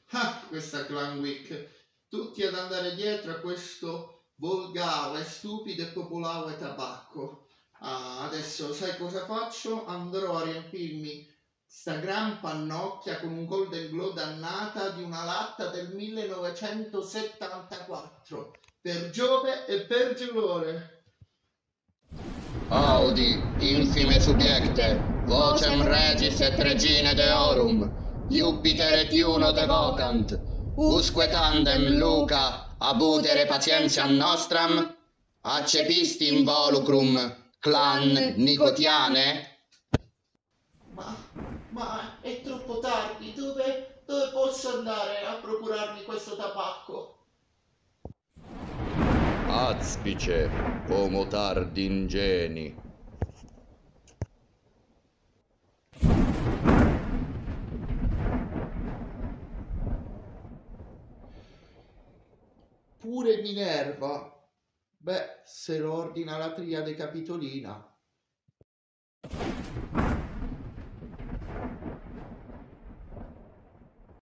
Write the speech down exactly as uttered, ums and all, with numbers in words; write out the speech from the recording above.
Ah, questa Clan Week. Tutti ad andare dietro a questo volgare, stupido e popolare tabacco. Ah, adesso sai cosa faccio? Andrò a riempirmi sta gran pannocchia con un Golden Glow dannata di una latta del millenovecentosettantaquattro. Per Giove e per Giulore. Audi, infime subiecte, vocem regis et regine deorum, Jupiter et Juno devocant, usque tandem Luca abutere patientiam nostram, accepisti involucrum, clan Nicotiane? Ma, ma è troppo tardi, dove, dove posso andare a procurarmi questo tabacco? Azpice, homo tardi ingeni. Pure Minerva. Beh, se lo ordina la triade capitolina.